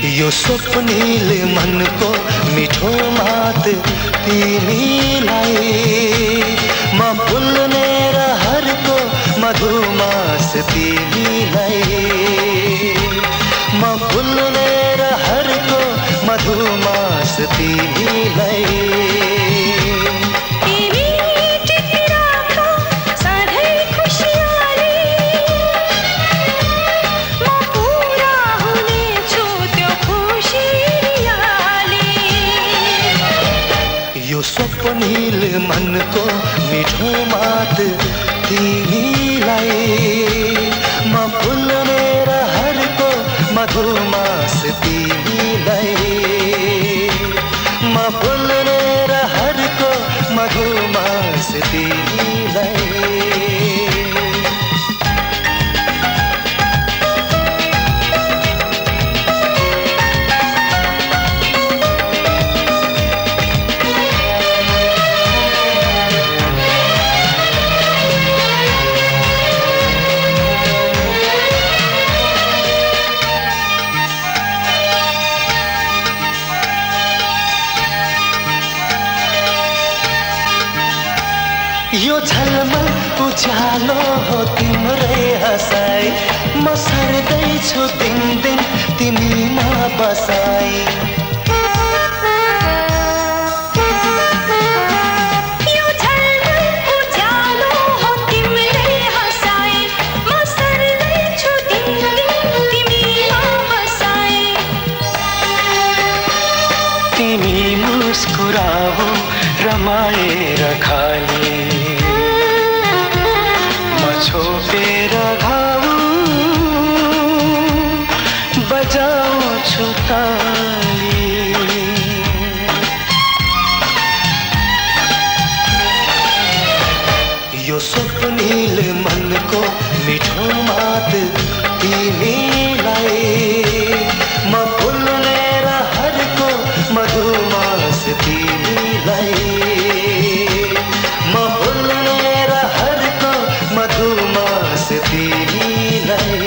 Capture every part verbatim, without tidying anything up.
यो स्वप्निल मनको मिठो मात तिमीलाई म भुल्ने रहरको मधुमास तिमीलाई म भुल्ने रहरको मधुमास तिमीलाई स्वप्निल मनको मिठो मात तिमीलाई म भुल्ने रहरको मधुमास तिमीलाई म भुल्ने रहरको मधुमास तिमीलाई यो झलमल उज्यालो हो तिम्रै हँसाइ म सर्दैछु दिन दिन तिमीमा बसाइ यो झलमल उज्यालो हो तिम्रै हँसाइ म सर्दैछु दिन दिन तिमीमा बसाइ तिमी मुस्कुराऊ रमाएर खाली छोपेर घाउ बजाउँछु ताली यो स्वप्निल मनको मिठो मात तिमीलाई म भुल्ने रहरको मधुमास तिमीलाई म भुल्ने रहरको मधुमास तिमीलाई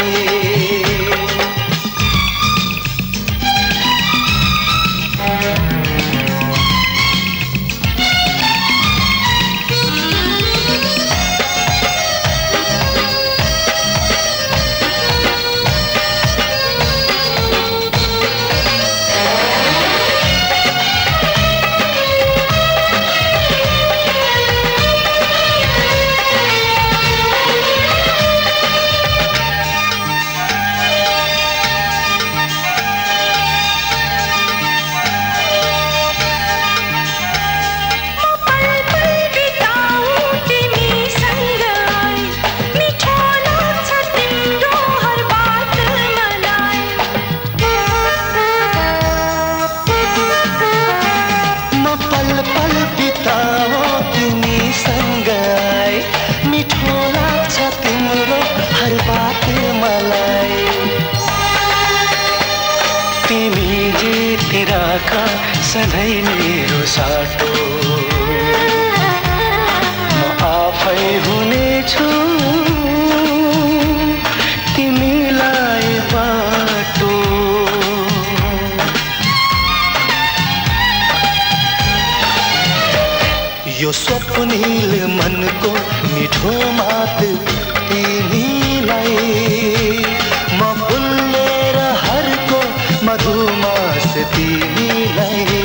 सधैँ मेरो साटो म आफै हुनेछु तिमीलाई बाटो यो स्वप्निल मनको मिठो मात तिमीलाई म भुल्ने रहरको मधुमास तिमीलाई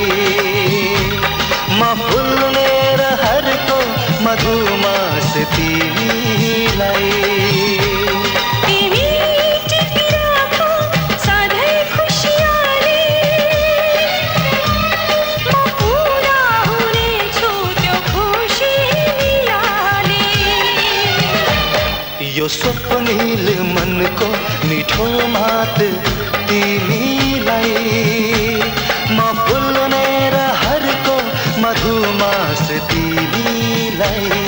म भुल्ने रहरको मधुमास तिमीलाई यो स्वप्निल मनको मिठो मात तिमीलाई म भुल्ने रहरको मधुमास तिमीलाई